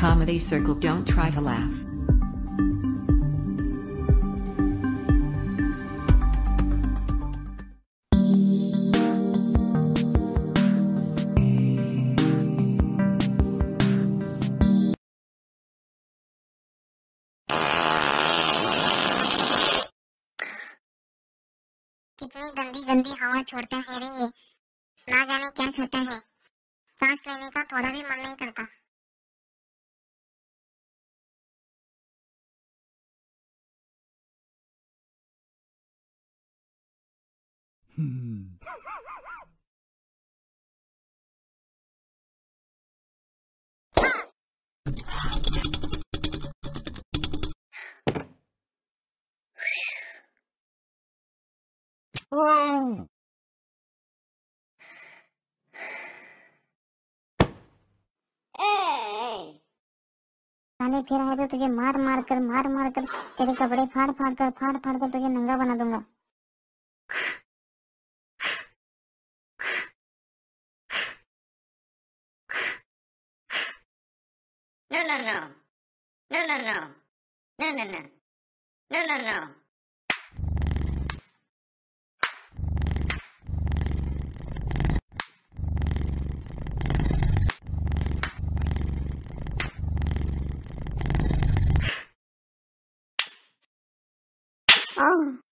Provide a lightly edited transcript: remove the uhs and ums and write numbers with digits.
comedy circle. Don't try to laugh. कितनी गंदी गंदी हवा छोड़ता है रे ये। ना जाने क्या खाता है, सांस लेने का थोड़ा भी मन नहीं करता। साले फिर आए तो तुझे मार मार कर तेरे कपड़े फाड़ फाड़ कर तुझे नंगा बना दूंगा। No no no no no no no no no no no no। Oh।